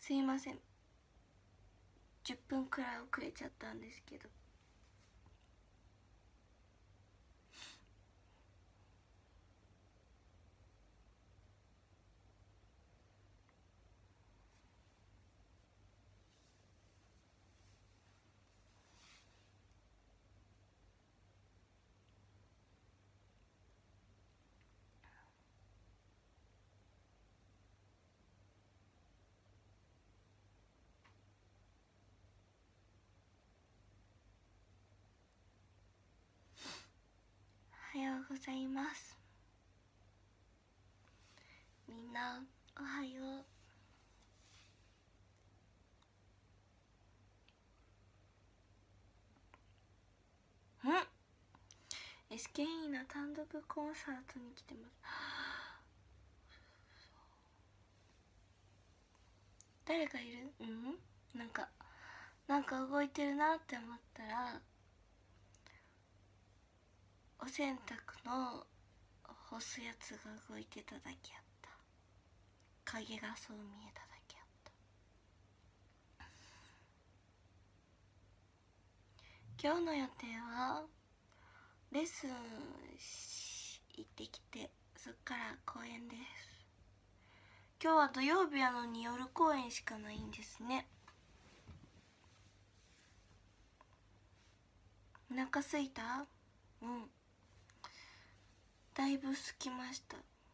すいません、10分くらい遅れちゃったんですけど。おはようございます。みんなおはよう。SKE の単独コンサートに来てます。誰がいる？なんか動いてるなって思ったら、お洗濯の干すやつが動いてただけやった。影がそう見えただけやった。今日の予定はレッスン行ってきて、そっから公演です。今日は土曜日やのに夜公演しかないんですね。お腹すいた？だいぶすきました。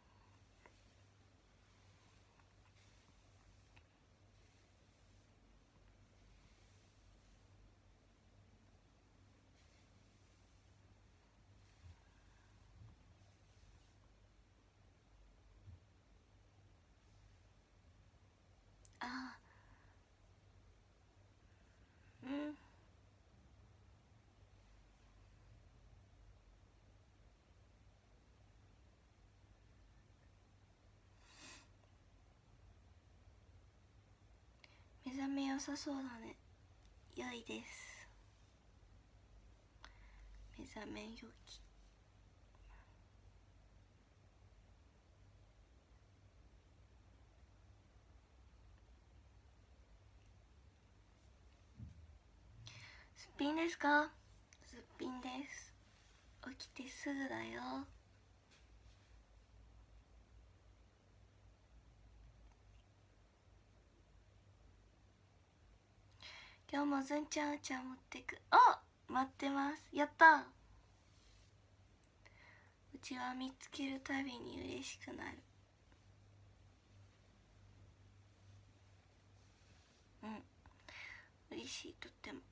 あ、目覚め良さそうだね。良いです。目覚めよき。すっぴんですか？すっぴんです。起きてすぐだよ。今日もずんちゃんお茶持ってく。あ、待ってます。やった。うちは見つけるたびに嬉しくなる。嬉しい、とっても。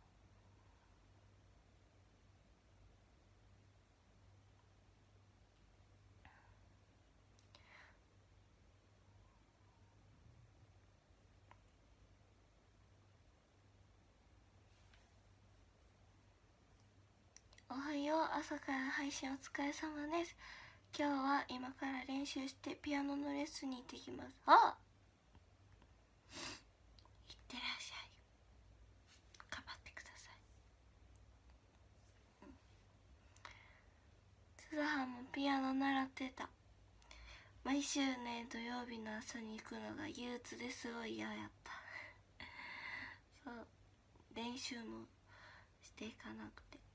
おはよう、朝から配信お疲れ様です。今日は今から練習してピアノのレッスンに行ってきます。あ、いってらっしゃい。頑張ってください。つるはんもピアノ習ってた。毎週ね、土曜日の朝に行くのが憂鬱ですごい嫌やったそう、練習もしていかなくて。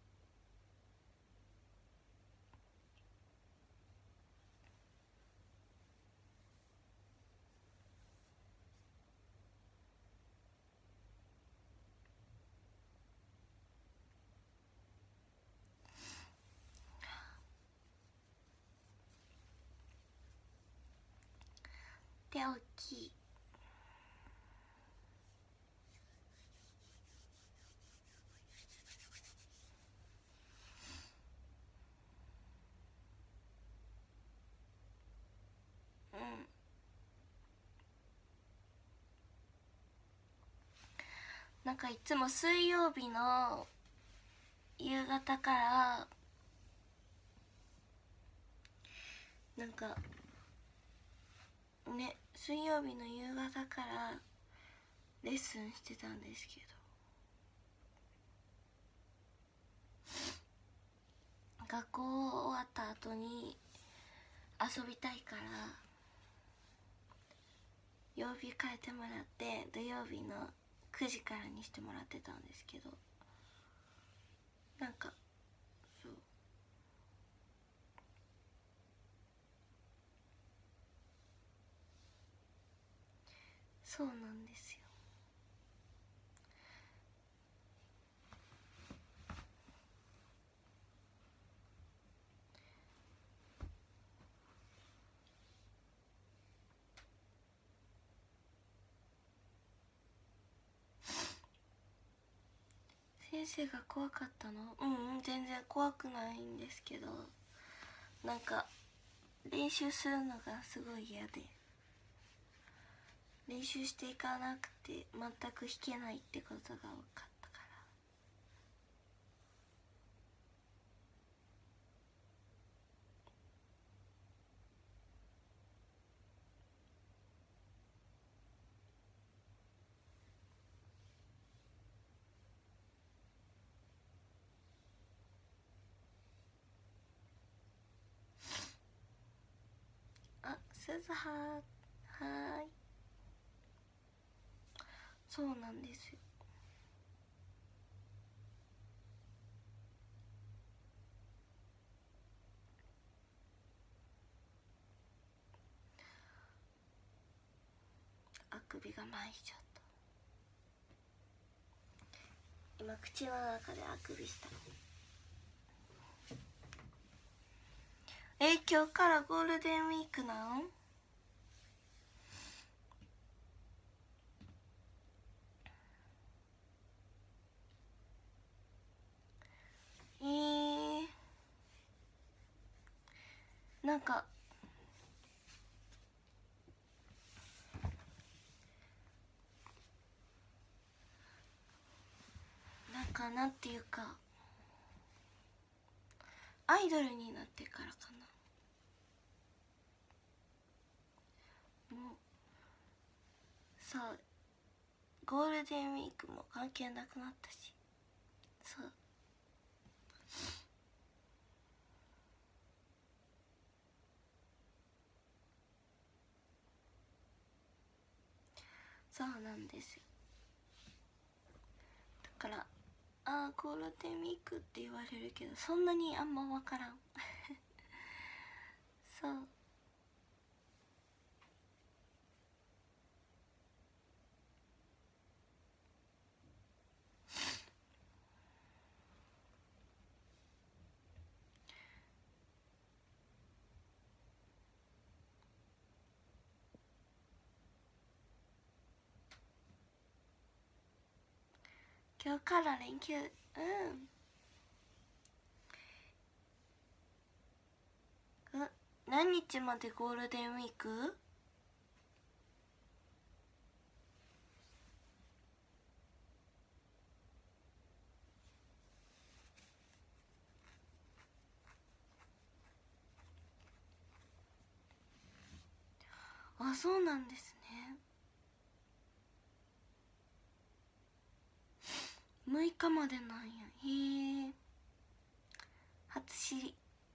手大きい。なんかいつも水曜日の夕方からなんかね、水曜日の夕方からレッスンしてたんですけど、学校終わった後に遊びたいから夜曜日変えてもらって土曜日の9時からにしてもらってたんですけど、なんかそうなんですよ。先生が怖かったの？全然怖くないんですけど、なんか練習するのがすごい嫌で、練習していかなくて全く弾けないってことが分かったから。あ、鈴葉、はーい。そうなんですよ。あくびが前しちゃった。今口の中であくびした。今日からゴールデンウィークなん？なんかなんていうか、アイドルになってからかな。もうさ、ゴールデンウィークも関係なくなったし、そうそうなんですよ。だからゴールデンウィークって言われるけど、そんなにあんま分からんそう今日から連休。何日までゴールデンウィーク？あ、そうなんですね。6日までなんや。へえ、初知り。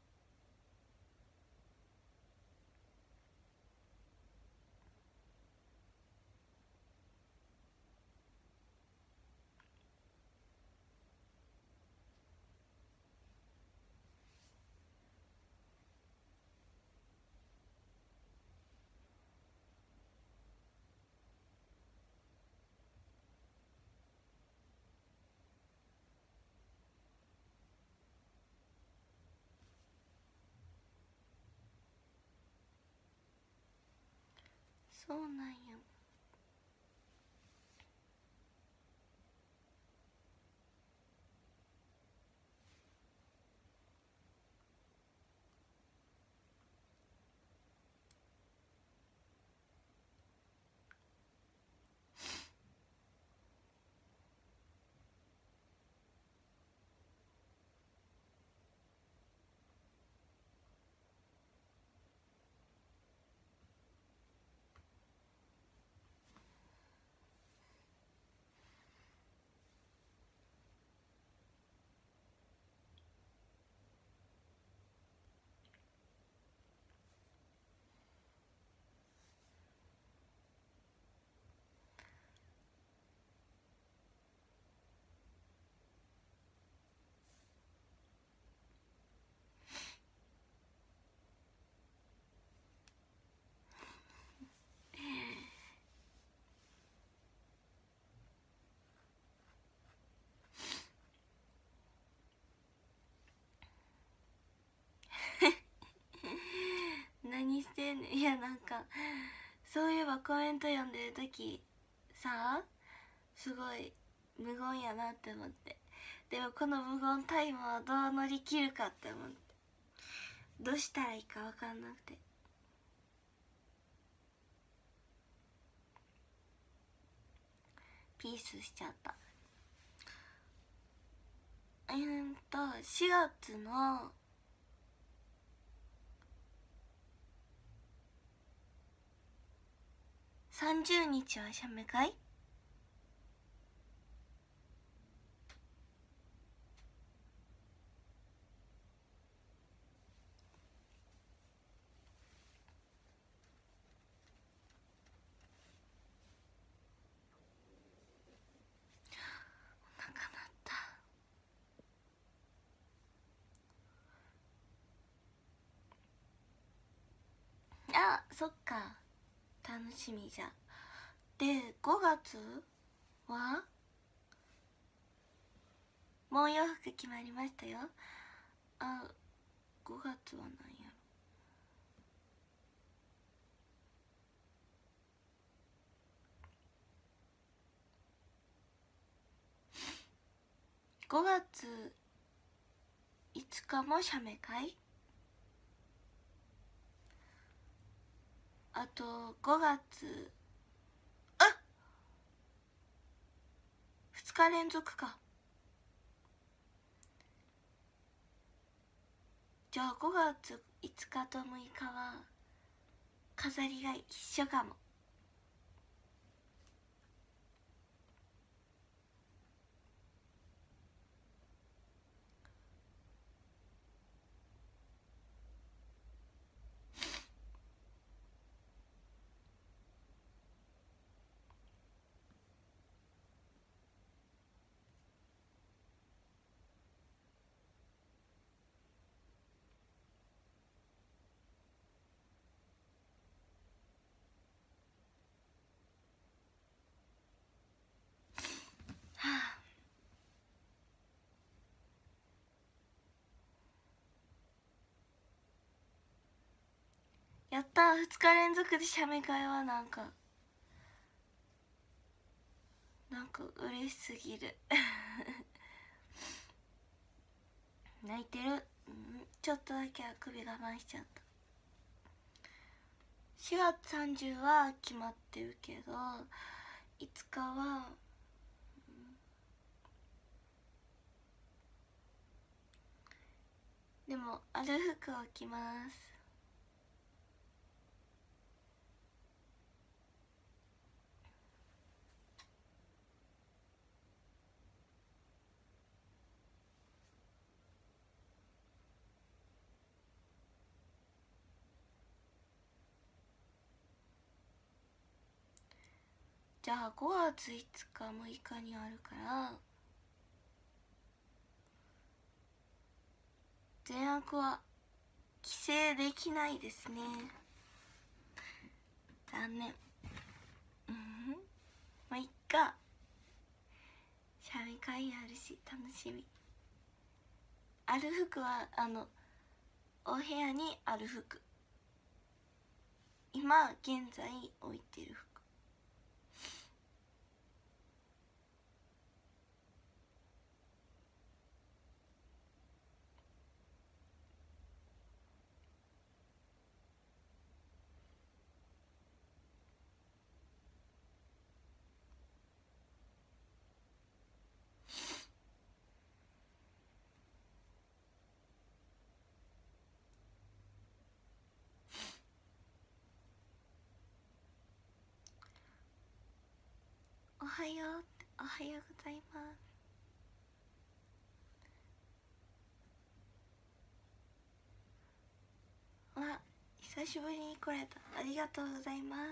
そうなんや。 やなんかそういえばコメント読んでる時さ、すごい無言やなって思って、でもこの無言タイムをどう乗り切るかって思って、どうしたらいいか分かんなくて、ピースしちゃった。4月の30日は写メ会？お腹鳴った。あ、そっか、楽しみじゃ。で5月はもう洋服決まりましたよ。あ、5月は何やろ。5月5日も写メ会。あと5月、あ、2日連続か。じゃあ5月5日と6日は飾りが一緒かも。はあ、やったー、2日連続で写メ会はなんか嬉しすぎる泣いてる、ちょっとだけあくび我慢しちゃった。4月30は決まってるけど5日は、でもある服を着ます。じゃあ5月5日6日にあるから善悪は帰省できないですね。残念。まあいっか、写メ会あるし楽しみ。ある服はお部屋にある服、今現在置いてる服。おはよう、おはようございます。わ、久しぶりに来れた。ありがとうございます。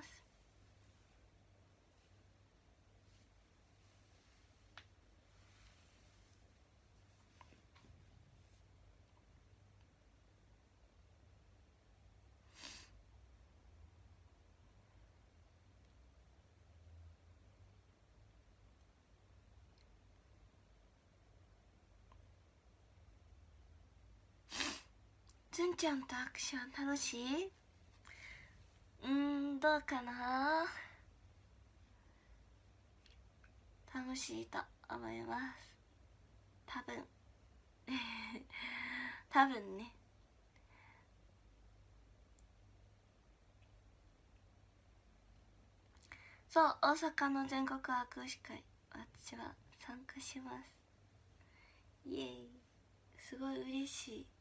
ずんちゃんとアクション楽しい？ どうかな。楽しいと思います。多分多分ね。そう、大阪の全国握手会、私は参加します。イエーイ。すごい嬉しい、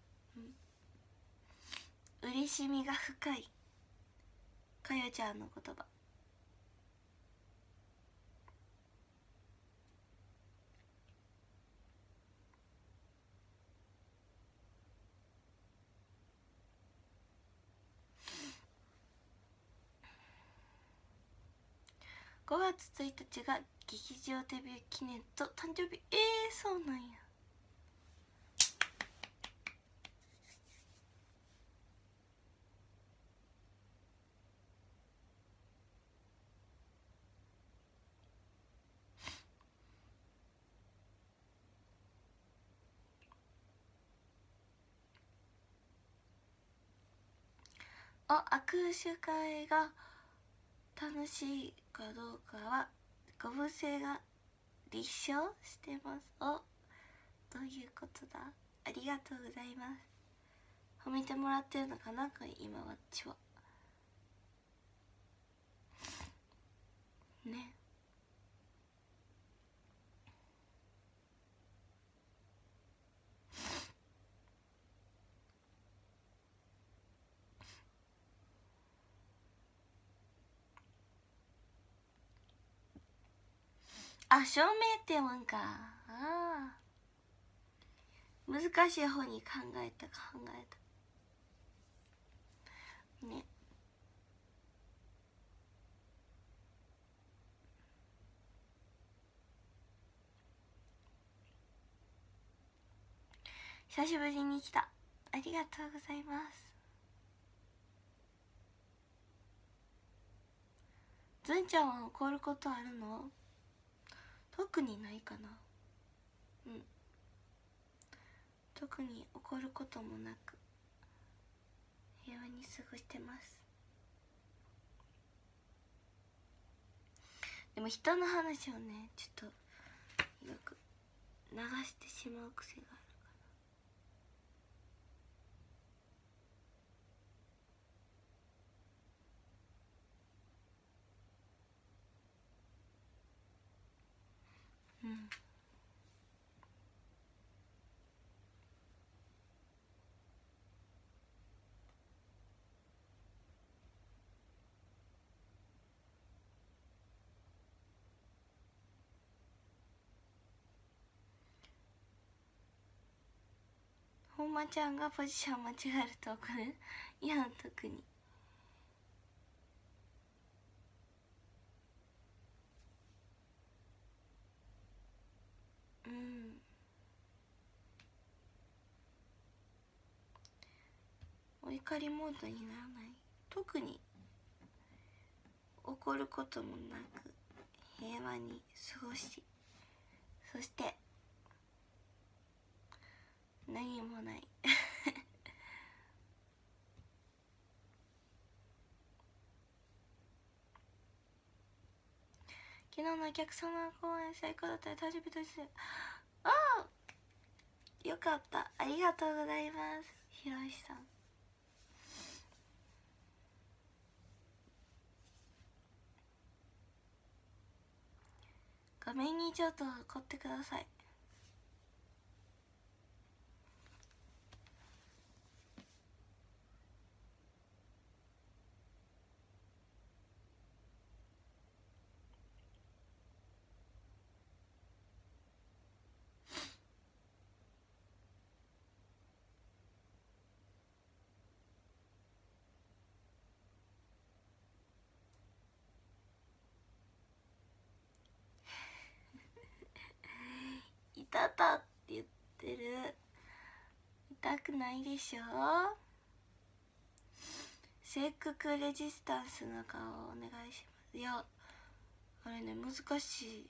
嬉しみが深いかよちゃんの言葉。5月1日が劇場デビュー記念と誕生日。そうなんや。握手会が楽しいかどうかはごぶせが立証してます。どういうことだ。ありがとうございます。褒めてもらってるのかな、今私はね。証明って読むんか。難しい方に考えたね。久しぶりに来た。ありがとうございます。ずんちゃんは怒ることあるの？特にないかな。特に怒ることもなく平和に過ごしてます。でも人の話をね、ちょっとよく流してしまう癖があるかな。ほんまちゃんがポジション間違えると怒る？いや、特に。お怒りモードにならない。特に怒ることもなく平和に過ごし、そして何もない昨日のお客様公演最高だったら誕生日です。よかった。ありがとうございます、ひろしさん。画面にちょっと怒ってください。痛たって言ってる。痛くないでしょ。セッククレジスタンスの顔お願いします。いや、あれね、難しい。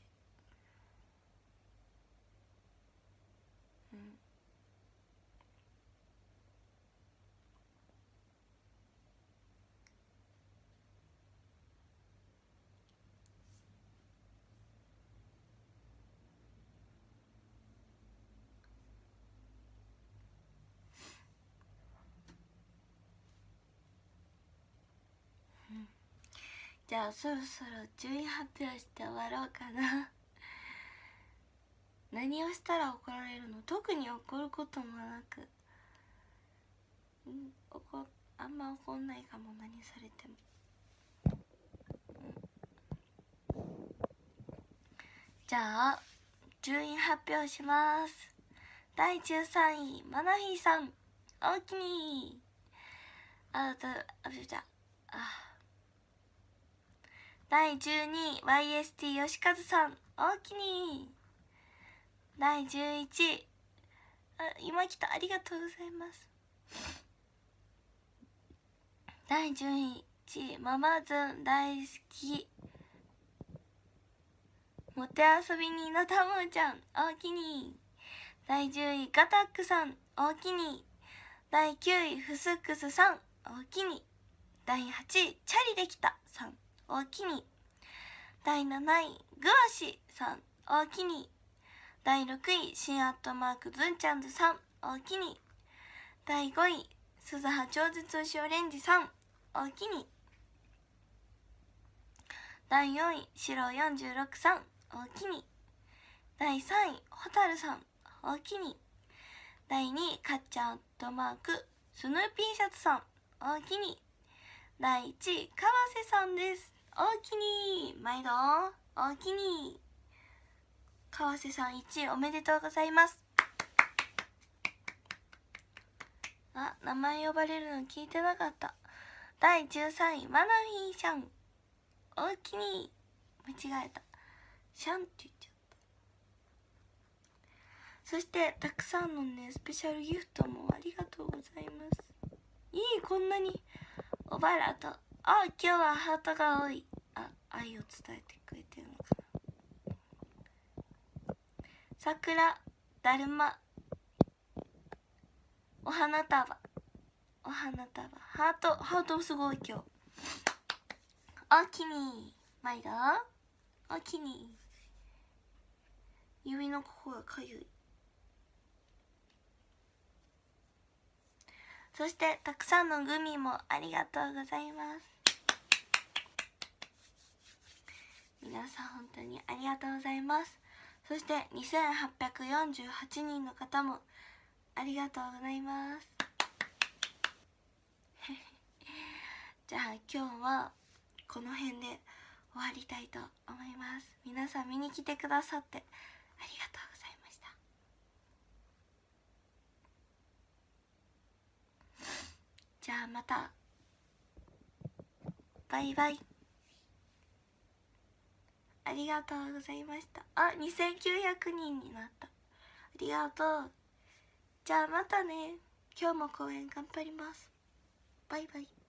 じゃあそろそろ順位発表して終わろうかな何をしたら怒られるの？特に怒ることもなく、あんま怒んないかも、何されても。じゃあ順位発表します。第13位マナヒーさん、おおきに。第12位 YST よしかずさん、おおきに。第11位今来た、ありがとうございます。第11位ママズン大好きもてあそびにのたもちゃん、おおきに。第10位ガタックさん、おおきに。第9位フスックスさん、おおきに。第8位チャリできたさん、おおきに。第7位グワシさん、おおきに。第6位新アットマークズンちゃんずさん、おおきに。第5位鈴葉超絶牛オレンジさん、おおきに。第4位白46さん、おおきに。第3位ホタルさん、おおきに。第2位かっちゃんアットマークスヌーピーシャツさん、おおきに。第1位川瀬さんです、おおきに。毎度おおきに。川瀬さん1位おめでとうございます。あ、名前呼ばれるの聞いてなかった。第13位マナヒーシャン、おおきに。間違えた、シャンって言っちゃった。そしてたくさんのねスペシャルギフトもありがとうございます。こんなにおばらと、今日はハートが多い。愛を伝えてくれてるのかな。桜、だるま、お花束、ハートすごい今日。おきに。毎度おきに。指のここがかゆい。そしてたくさんのグミもありがとうございます。皆さん本当にありがとうございます。そして2848人の方もありがとうございますじゃあ今日はこの辺で終わりたいと思います。皆さん見に来てくださってありがとうございました。じゃあまた、バイバイ。ありがとうございました。2900人になった。ありがとう。じゃあまたね。今日も公演頑張ります。バイバイ。